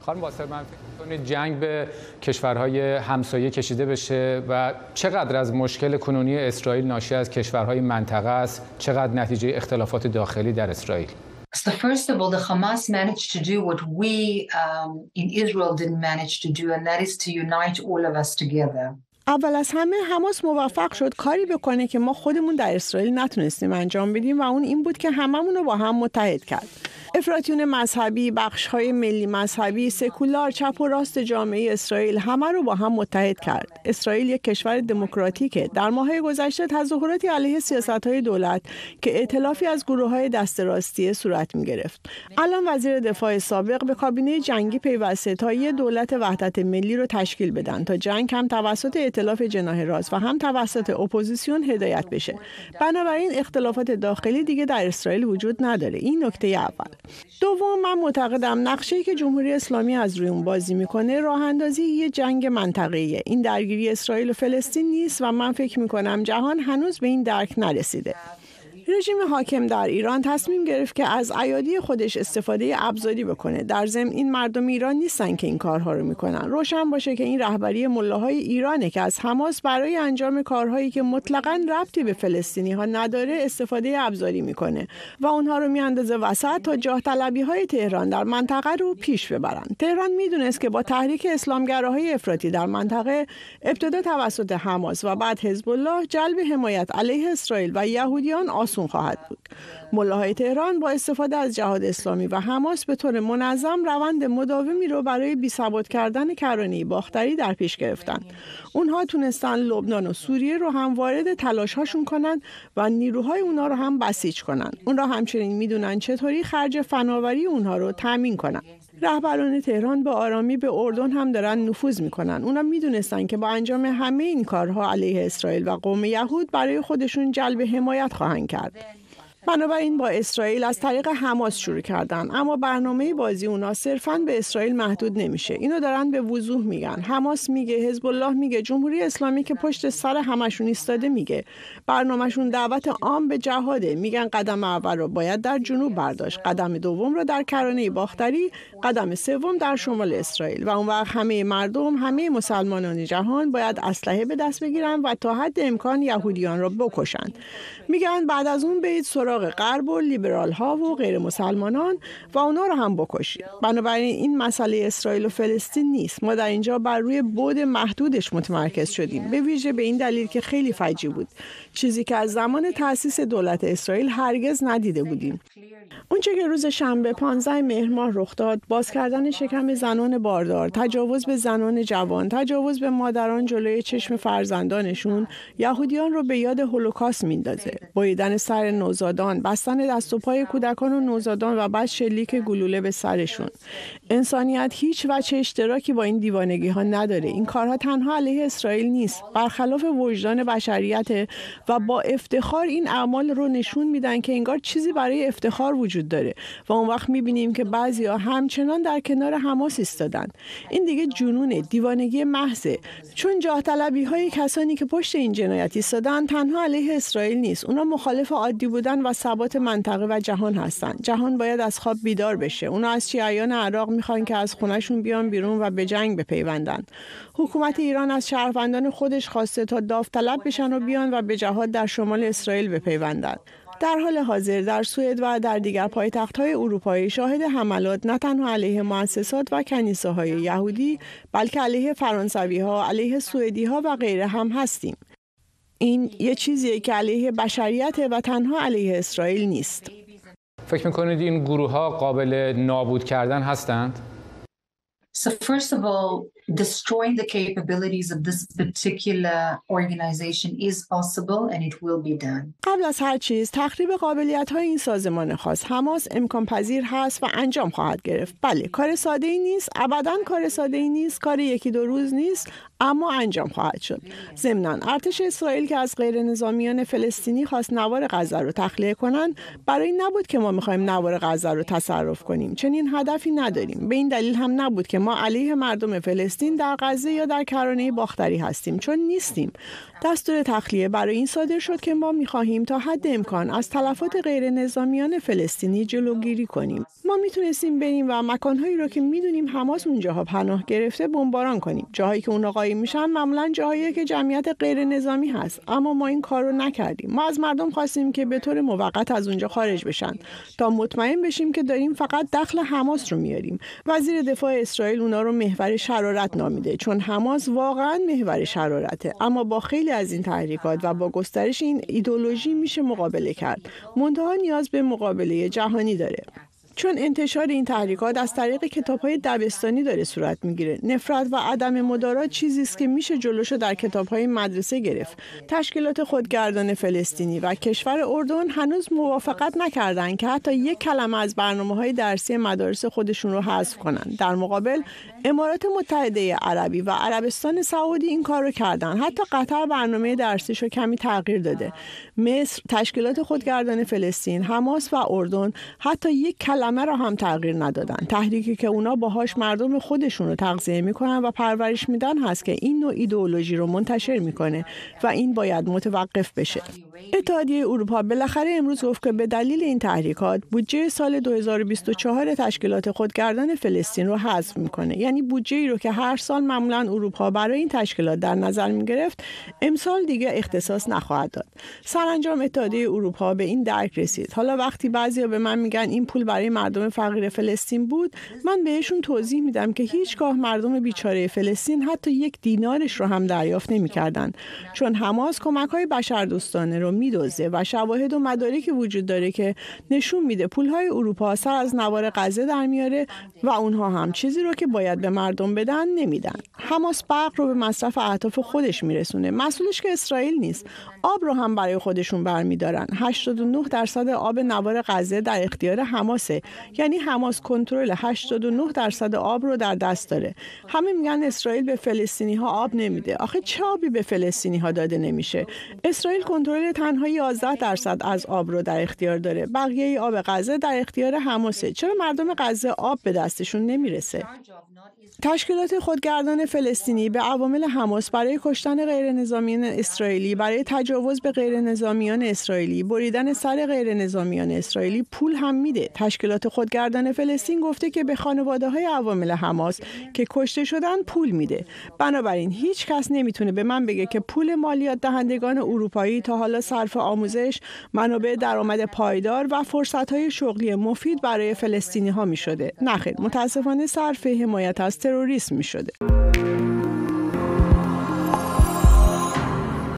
خانم باسر، من فکر می‌کنید جنگ به کشورهای همسایه کشیده بشه و چقدر از مشکل کنونی اسرائیل ناشی از کشورهای منطقه است، چقدر نتیجه اختلافات داخلی در اسرائیل؟ So first of all, the Hamas managed to do what we in Israel didn't manage to do, and that is to unite all of us together. اول از همه حماس موفق شد کاری بکنه که ما خودمون در اسرائیل نتونستیم انجام بدیم و اون این بود که هممون رو با هم متحد کرد. افراطیون مذهبی، بخش‌های ملی مذهبی، سکولار، چپ و راست جامعه اسرائیل همه رو با هم متحد کرد. اسرائیل یک کشور دموکراتیکه. در ماه‌های گذشته تظاهراتی علیه سیاست‌های دولت که ائتلافی از گروه‌های دست راستی صورت می‌گرفت. الان وزیر دفاع سابق به کابینه جنگی پیوسته تا یک دولت وحدت ملی رو تشکیل بدن تا جنگ هم توسط ائتلاف جناح راست و هم توسط اپوزیسیون هدایت بشه. بنابراین اختلافات داخلی دیگه در اسرائیل وجود نداره. این نکته اول. دوم، من معتقدم نقشه‌ای که جمهوری اسلامی از روی اون بازی میکنه راه اندازی یه جنگ منطقه‌ایه. این درگیری اسرائیل و فلسطین نیست و من فکر میکنم جهان هنوز به این درک نرسیده. رژیم حاکم در ایران تصمیم گرفت که از ایادی خودش استفاده ابزاری بکنه. در ضمن این مردم ایران نیستن که این کارها رو میکنن. روشن باشه که این رهبری ملاهای ایرانه که از حماس برای انجام کارهایی که مطلقاً ربطی به فلسطینی‌ها نداره استفاده ابزاری میکنه و اونها رو میاندازه وسط تا جاه طلبی‌های تهران در منطقه رو پیش ببرن. تهران میدونست که با تحریک اسلامگراهای افراطی در منطقه ابتدا توسط حماس و بعد حزب الله جلب حمایت علیه اسرائیل و یهودیان آسون خواهد بود. ملاهای تهران با استفاده از جهاد اسلامی و حماس به طور منظم روند مداومی رو برای بی‌ثبات کردن کرانه باختری در پیش گرفتن. اونها تونستن لبنان و سوریه رو هم وارد تلاش‌هاشون کنن و نیروهای اونها رو هم بسیج کنن. اون را همچنین میدونن چطوری خرج فناوری اونها رو تامین کنن. رهبران تهران به آرامی به اردن هم دارن نفوذ میکنن. اونا میدونستن که با انجام همه این کارها علیه اسرائیل و قوم یهود برای خودشون جلب حمایت خواهند کرد. بنابراین با اسرائیل از طریق حماس شروع کردن، اما برنامه بازی اونا صرفاً به اسرائیل محدود نمیشه. اینو دارن به وضوح میگن. حماس میگه، حزب الله میگه، جمهوری اسلامی که پشت سر همشون ایستاده میگه. برنامه‌شون دعوت عام به جهاده. میگن قدم اول رو باید در جنوب برداشت، قدم دوم رو در کرانه باختری، قدم سوم در شمال اسرائیل و اون وقت همه مردم، همه مسلمانان جهان باید اسلحه به دست بگیرن و تا حد امکان یهودیان رو بکشن. میگن بعد از اون برید سراغ غرب و لیبرال ها و غیر مسلمانان و اونا رو هم بکشید. بنابراین این مسئله اسرائیل و فلسطین نیست. ما در اینجا بر روی بعد محدودش متمرکز شدیم، به ویژه به این دلیل که خیلی فجیع بود، چیزی که از زمان تأسیس دولت اسرائیل هرگز ندیده بودیم. اونچه که روز شنبه 15 مهر ماه رخ داد، باز کردن شکم زنان باردار، تجاوز به زنان جوان، تجاوز به مادران جلوی چشم فرزندانشون، یهودیان رو به یاد هولوکاست میندازه. بریدن سر نوزادان، بستن دست و پای کودکان و نوزادان و بعد شلیک گلوله به سرشون. انسانیت هیچ وجه اشتراکی با این دیوانگی ها نداره. این کارها تنها علیه اسرائیل نیست، برخلاف وجدان بشریت و با افتخار این اعمال رو نشون میدن که انگار چیزی برای افتخار وجود داره و اون وقت میبینیم که بعضیا همچنان در کنار حماس ایستادن. این دیگه جنونه، دیوانگی محضه، چون جاه طلبی های کسانی که پشت این جنایت ایستادن تنها علیه اسرائیل نیست. اونا مخالف عادی بودن و ثبات منطقه و جهان هستن. جهان باید از خواب بیدار بشه. اونا از شیعیان عراق میخوان که از خونهشون بیان بیرون و به جنگ بپیوندن. حکومت ایران از شهروندان خودش خواسته تا داوطلب بشن و بیان و به جهاد در شمال اسرائیل بپیوندن. در حال حاضر در سوئد و در دیگر پایتخت‌های اروپایی شاهد حملات نه تنها علیه مؤسسات و کنیسه‌های یهودی، بلکه علیه فرانسوی‌ها، علیه سوئدی‌ها و غیره هم هستیم. این یه چیزیه که علیه بشریت و تنها علیه اسرائیل نیست. فکر می‌کنید این گروه‌ها قابل نابود کردن هستند؟ So first of all, destroying the capabilities of this particular organization is possible and it will be done. قبل از هر چیز تخریب قابلیت‌های این سازمان خاص حماس امکان پذیر هست و انجام خواهد گرفت. بله، کار ساده‌ای نیست، ابداً کار ساده‌ای نیست، کار یکی دو روز نیست، اما انجام خواهد شد. ضمناً ارتش اسرائیل که از غیر نظامیان فلسطینی خواست نوار غزه رو تخلیه کنند، برای این نبود که ما می‌خوایم نوار غزه رو تصرف کنیم. چنین هدفی نداریم. به این دلیل هم نبود که ما علیه مردم فلسطین فلسطین در غزه یا در کرانه باختری هستیم، چون نیستیم. دستور تخلیه برای این صادر شد که ما می‌خواهیم تا حد امکان از تلفات غیر نظامیان فلسطینی جلوگیری کنیم. ما میتونستیم بریم و مکانهایی رو که میدونیم حماس اونجاها پناه گرفته بمباران کنیم. جاهایی که اونها قایم میشن معمولاً جاهایی که جمعیت غیر نظامی هست، اما ما این کار رو نکردیم. ما از مردم خواستیم که به طور موقت از اونجا خارج بشن تا مطمئن بشیم که داریم فقط دخل حماس رو میاریم. وزیر دفاع اسرائیل اونا رو محور شرارت نامیده، چون حماس واقعاً محور شرارته. اما با خیلی از این تحریکات و با گسترش این ایدئولوژی میشه مقابله کرد. منتها نیاز به مقابله جهانی داره. چون انتشار این تحریکات از طریق کتاب‌های دبستانی داره صورت میگیره. نفرت و عدم مدارات چیزی است که میشه جلوشو در کتاب‌های مدرسه گرفت. تشکیلات خودگردان فلسطینی و کشور اردن هنوز موافقت نکردند که حتی یک کلمه از برنامه‌های درسی مدارس خودشون رو حذف کنن. در مقابل امارات متحده عربی و عربستان سعودی این کار رو کردن. حتی قطر برنامه درسیشو کمی تغییر داده. مصر، تشکیلات خودگردان فلسطین، حماس و اردن حتی یک کلمه را هم تغییر ندادن. تحریکی که اونا باهاش مردم خودشون رو تغذیه میکنن و پرورش میدن هست که این نوع ایدئولوژی رو منتشر میکنه و این باید متوقف بشه. اتحادیه اروپا بالاخره امروز گفت که به دلیل این تحریکات بودجه سال 2024 تشکیلات خودگردان فلسطین رو حذف میکنه. یعنی بودجه‌ای رو که هر سال معمولاً اروپا برای این تشکیلات در نظر میگرفت، امسال دیگه اختصاص نخواهد داد. سرانجام اتحادیه اروپا به این درک رسید. حالا وقتی بعضیا به من میگن این پول برای مردم فقیر فلسطین بود، من بهشون توضیح میدم که هیچگاه مردم بیچاره فلسطین حتی یک دینارش رو هم دریافت نمی‌کردن، چون حماس کمک‌های بشردوستانه رو میدزده و شواهد و مدارکی وجود داره که نشون میده پول‌های اروپا سر از نوار غزه در میاره و اونها هم چیزی رو که باید به مردم بدن نمیدن. حماس برق رو به مصرف اهداف خودش میرسونه. مسئولش که اسرائیل نیست. آب رو هم برای خودشون برمیدارن. 89% آب نوار غزه در اختیار حماسه. یعنی حماس کنترل 89% آب رو در دست داره. همه میگن اسرائیل به فلسطینی ها آب نمیده. آخه چه آبی به فلسطینی ها داده نمیشه؟ اسرائیل کنترل تنها 11% از آب رو در اختیار داره. بقیه آب غزه در اختیار حماسه. چرا مردم غزه آب به دستشون نمیرسه؟ تشکیلات خودگردان فلسطینی به عوامل حماس برای کشتن غیر نظامیان اسرائیلی، برای تجاوز به غیر نظامیان اسرائیلی، بریدن سر غیر نظامیان اسرائیلی پول هم میده. تشکیلات خودگردان فلسطین گفته که به خانواده‌های عوامل حماس که کشته شدن پول میده. بنابراین هیچ کس نمیتونه به من بگه که پول مالیات دهندگان اروپایی تا حالا صرف آموزش، منابع درآمد پایدار و فرصت‌های شغلی مفید برای فلسطینی‌ها میشده. نخیر، متاسفانه صرف حمایت از تروریسم میشده.